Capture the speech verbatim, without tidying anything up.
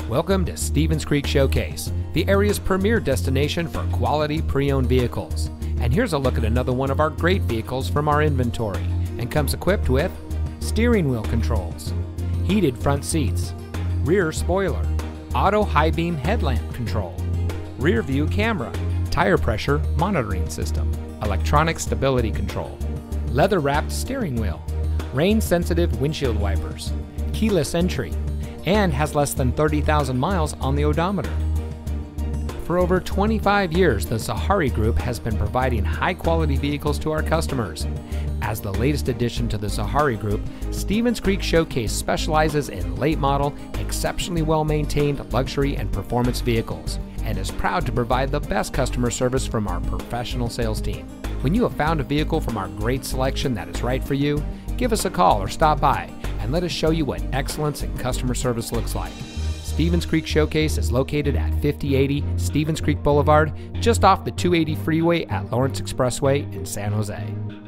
Welcome to Stevens Creek Showcase, the area's premier destination for quality pre-owned vehicles. And here's a look at another one of our great vehicles from our inventory, and comes equipped with steering wheel controls, heated front seats, rear spoiler, auto high beam headlamp control, rear view camera, tire pressure monitoring system, electronic stability control, leather wrapped steering wheel, rain sensitive windshield wipers, keyless entry, and has less than thirty thousand miles on the odometer. For over twenty-five years, the Zahari Group has been providing high-quality vehicles to our customers. As the latest addition to the Zahari Group, Stevens Creek Showcase specializes in late-model, exceptionally well-maintained luxury and performance vehicles, and is proud to provide the best customer service from our professional sales team. When you have found a vehicle from our great selection that is right for you, give us a call or stop by and let us show you what excellence in customer service looks like. Stevens Creek Showcase is located at fifty eighty Stevens Creek Boulevard, just off the two eighty freeway at Lawrence Expressway in San Jose.